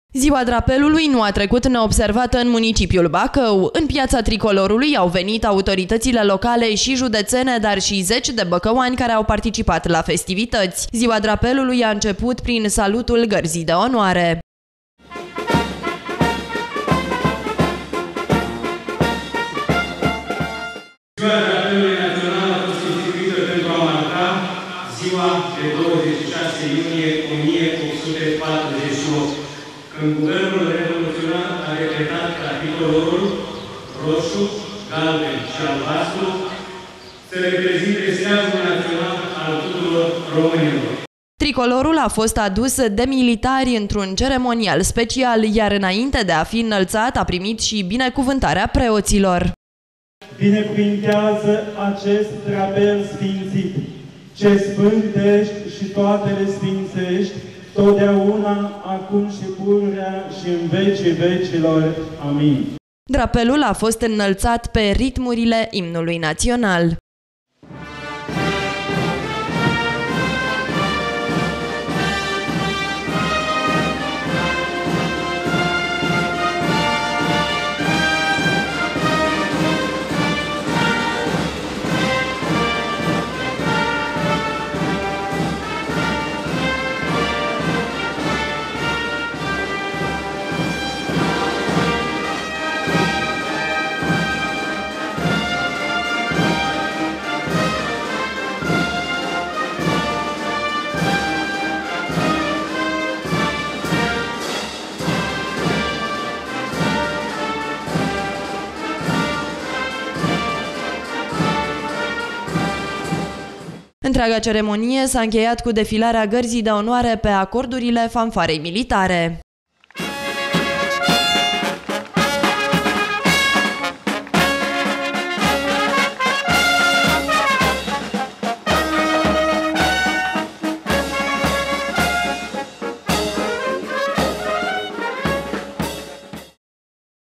Ziua drapelului nu a trecut neobservată în municipiul Bacău. În piața Tricolorului au venit autoritățile locale și județene, dar și zeci de băcăuani care au participat la festivități. Ziua drapelului a început prin salutul gărzii de onoare. Ziua drapelului național a fost instituită pentru a marca ziua de 26 iunie 1848, când Guvernul Revoluționar a decretat ca tricolorul roșu, galben și albastru să reprezinte steagul național al tuturor românilor. Tricolorul a fost adus de militari într-un ceremonial special, iar înainte de a fi înălțat a primit și binecuvântarea preoților. Binecuvintează acest drapel sfințit, ce sfântești și toate le sfințești, totdeauna, acum și pururea și în vecii vecilor. Amin. Drapelul a fost înălțat pe ritmurile imnului național. Întreaga ceremonie s-a încheiat cu defilarea gărzii de onoare pe acordurile fanfarei militare.